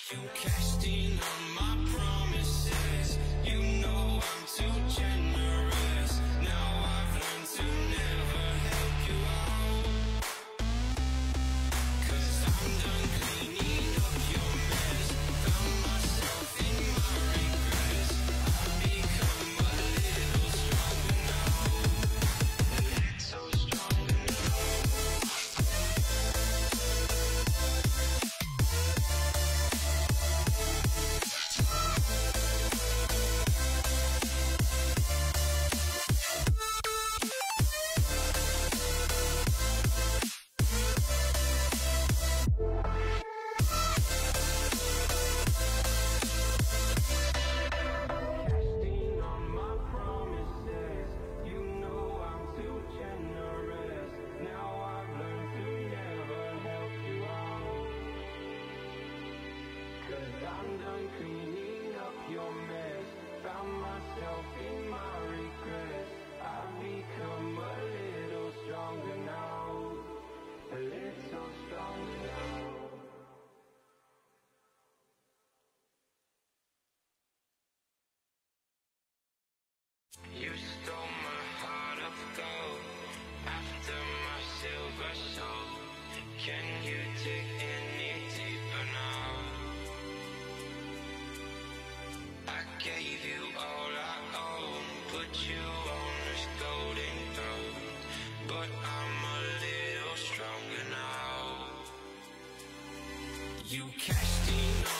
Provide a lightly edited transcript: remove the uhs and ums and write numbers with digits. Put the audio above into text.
You cashed in on my promises. You know I'm too generous. Now I've learned to never help you out. 'Cause I'm done cleaning up your mess. Found myself in my regrets. I've become a little stronger now. A little stronger now. I'm done cleaning up your mess. Found myself in my regrets. I've become a little stronger now. A little stronger now. You stole my heart of gold after my silver soul. Can you dig any deeper now? I gave you all I own, put you on this golden throne, but I'm a little stronger now. You cashed in on